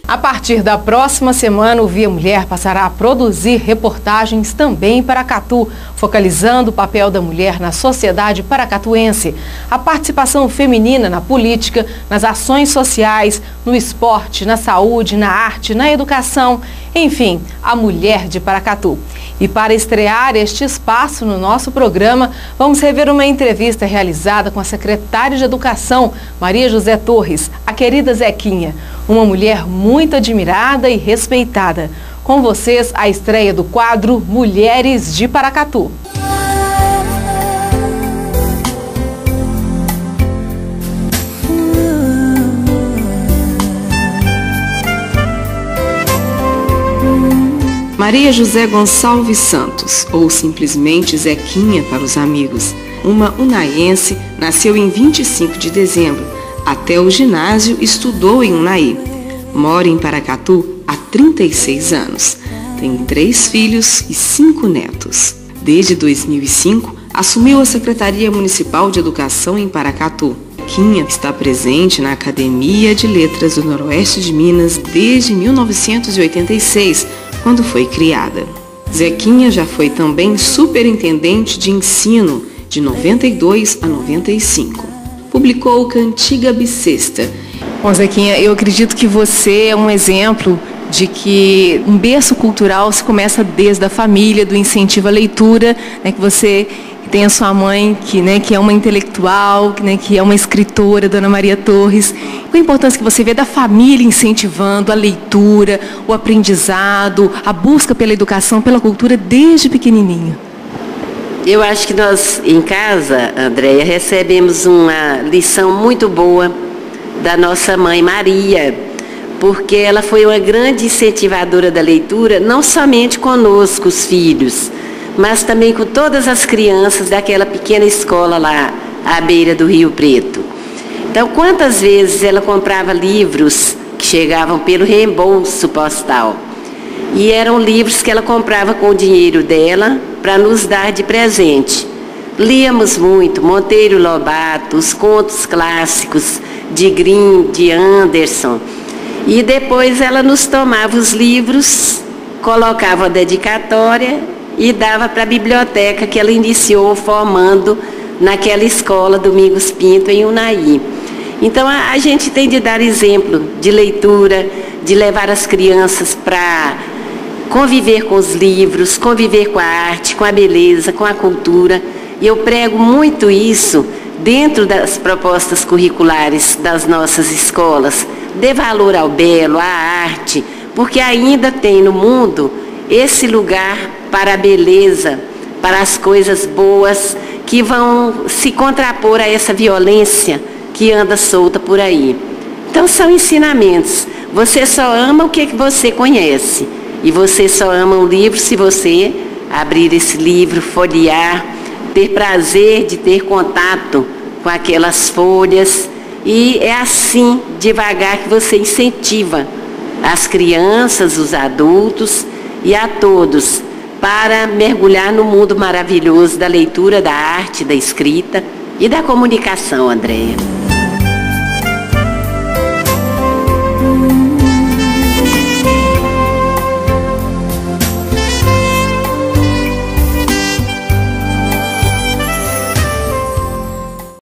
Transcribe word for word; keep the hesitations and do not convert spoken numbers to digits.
A partir da próxima semana, o Via Mulher passará a produzir reportagens também em Paracatu, focalizando o papel da mulher na sociedade paracatuense, a participação feminina na política, nas ações sociais, no esporte, na saúde, na arte, na educação, enfim, a mulher de Paracatu. E para estrear este espaço no nosso programa, vamos rever uma entrevista realizada com a secretária de Educação, Maria José Torres, a querida Zequinha, uma mulher muito admirada e respeitada. Com vocês, a estreia do quadro Mulheres de Paracatu. Maria José Gonçalves Santos, ou simplesmente Zequinha para os amigos, uma unaiense, nasceu em vinte e cinco de dezembro. Até o ginásio estudou em Unai. Mora em Paracatu há trinta e seis anos. Tem três filhos e cinco netos. Desde dois mil e cinco, assumiu a Secretaria Municipal de Educação em Paracatu. Zequinha está presente na Academia de Letras do Noroeste de Minas desde mil novecentos e oitenta e seis, quando foi criada. Zequinha já foi também superintendente de ensino de noventa e dois a noventa e cinco. Publicou Cantiga Bissexta. Bom, Zequinha, eu acredito que você é um exemplo de que um berço cultural se começa desde a família, do incentivo à leitura, né, que você tem a sua mãe, que, né, que é uma intelectual, né, que é uma escritora, Dona Maria Torres. Qual a importância que você vê da família incentivando a leitura, o aprendizado, a busca pela educação, pela cultura desde pequenininho? Eu acho que nós, em casa, Andréia, recebemos uma lição muito boa da nossa mãe Maria, porque ela foi uma grande incentivadora da leitura, não somente conosco, os filhos, mas também com todas as crianças daquela pequena escola lá, à beira do Rio Preto. Então, quantas vezes ela comprava livros que chegavam pelo reembolso postal? E eram livros que ela comprava com o dinheiro dela para nos dar de presente. Líamos muito Monteiro Lobato, os contos clássicos de Grimm, de Anderson. E depois ela nos tomava os livros, colocava a dedicatória e dava para a biblioteca que ela iniciou formando naquela escola Domingos Pinto, em Unai. Então, a, a gente tem de dar exemplo de leitura, de levar as crianças para conviver com os livros, conviver com a arte, com a beleza, com a cultura. E eu prego muito isso dentro das propostas curriculares das nossas escolas. Dê valor ao belo, à arte, porque ainda tem no mundo esse lugar para a beleza, para as coisas boas que vão se contrapor a essa violência que anda solta por aí. Então são ensinamentos. Você só ama o que você conhece. E você só ama um livro se você abrir esse livro, folhear, ter prazer de ter contato com aquelas folhas. E é assim, devagar, que você incentiva as crianças, os adultos e a todos para mergulhar no mundo maravilhoso da leitura, da arte, da escrita e da comunicação, Andréia.